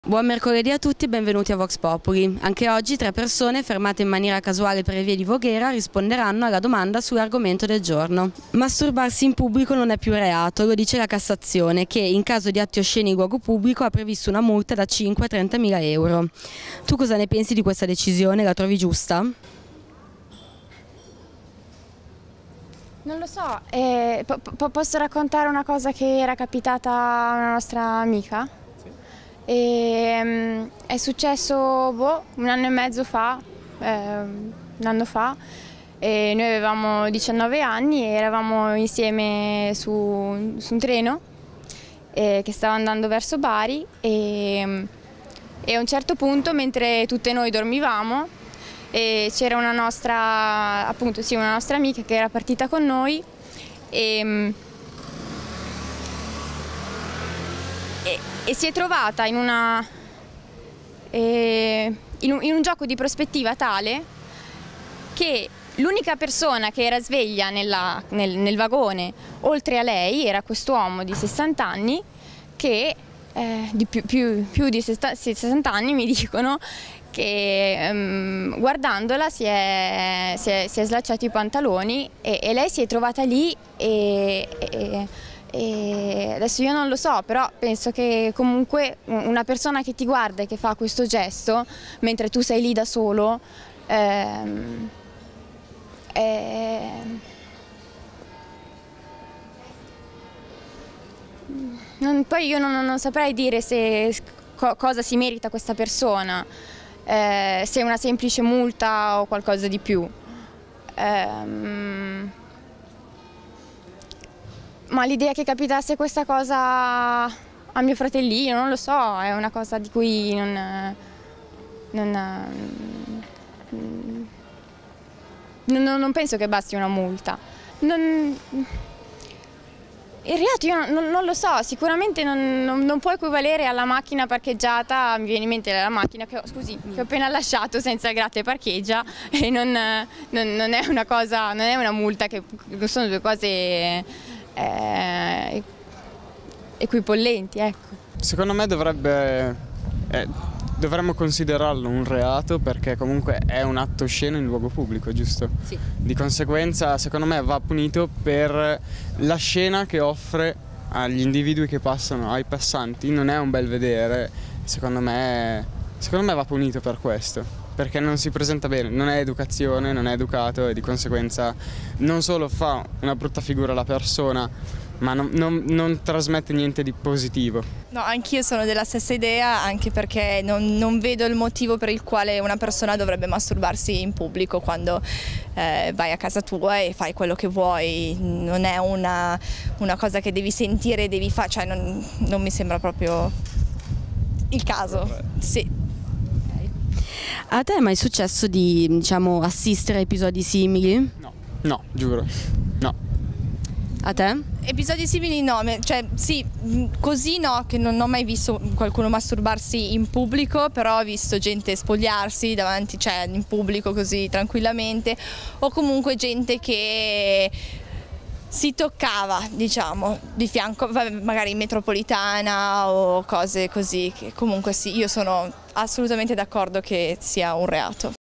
Buon mercoledì a tutti e benvenuti a Vox Populi. Anche oggi 3 persone fermate in maniera casuale per le vie di Voghera risponderanno alla domanda sull'argomento del giorno. Masturbarsi in pubblico non è più reato, lo dice la Cassazione, che in caso di atti osceni in luogo pubblico ha previsto una multa da 5 a 30.000 euro. Tu cosa ne pensi di questa decisione? La trovi giusta? Non lo so, posso raccontare una cosa che era capitata a una nostra amica? È successo un anno e mezzo fa, un anno fa, e noi avevamo 19 anni e eravamo insieme su un treno che stava andando verso Bari e a un certo punto, mentre tutte noi dormivamo, c'era una nostra amica che era partita con noi e si è trovata in un gioco di prospettiva tale che l'unica persona che era sveglia nel vagone, oltre a lei, era quest'uomo di 60 anni che, più di 60 anni mi dicono, che guardandola si è slacciati i pantaloni e lei si è trovata lì e adesso io non lo so, però penso che comunque una persona che ti guarda e che fa questo gesto mentre tu sei lì da solo poi io non saprei dire cosa si merita questa persona, se è una semplice multa o qualcosa di più. Ma l'idea che capitasse questa cosa a mio fratellino, non lo so, è una cosa di cui non penso che basti una multa. Il reato io non lo so, sicuramente non può equivalere alla macchina parcheggiata. Mi viene in mente la macchina che ho appena lasciato senza il gratta e parcheggia, e non è una cosa, non è una multa, che sono due cose equipollenti, ecco. Secondo me dovremmo considerarlo un reato, perché comunque è un atto osceno in luogo pubblico, giusto? Sì. Di conseguenza secondo me va punito per la scena che offre agli individui che passano, ai passanti. Non è un bel vedere, secondo me va punito per questo, perché non si presenta bene, non è educazione, non è educato, e di conseguenza non solo fa una brutta figura alla persona, ma non trasmette niente di positivo. No, anch'io sono della stessa idea, anche perché non vedo il motivo per il quale una persona dovrebbe masturbarsi in pubblico quando vai a casa tua e fai quello che vuoi. Non è una cosa che devi sentire e devi fare, cioè non mi sembra proprio il caso. Sì. A te è mai successo di, assistere a episodi simili? No, giuro, no. A te? Episodi simili no, cioè sì, così no, che non ho mai visto qualcuno masturbarsi in pubblico, però ho visto gente spogliarsi davanti, cioè in pubblico così tranquillamente, o comunque gente che si toccava, diciamo, di fianco, magari in metropolitana o cose così, che comunque sì, io sono assolutamente d'accordo che sia un reato.